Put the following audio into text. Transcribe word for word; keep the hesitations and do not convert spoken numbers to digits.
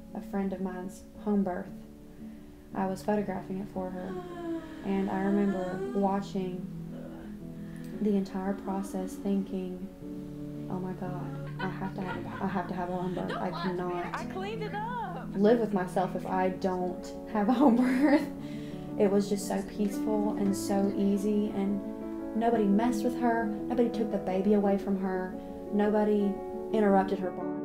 a friend of mine's home birth. I was photographing it for her, and I remember watching the entire process thinking, oh my God, I have to have a, I have to have a home birth. I cannot I cleaned it up. live with myself if I don't have a home birth. It was just so peaceful and so easy, and nobody messed with her. Nobody took the baby away from her. Nobody interrupted her birth.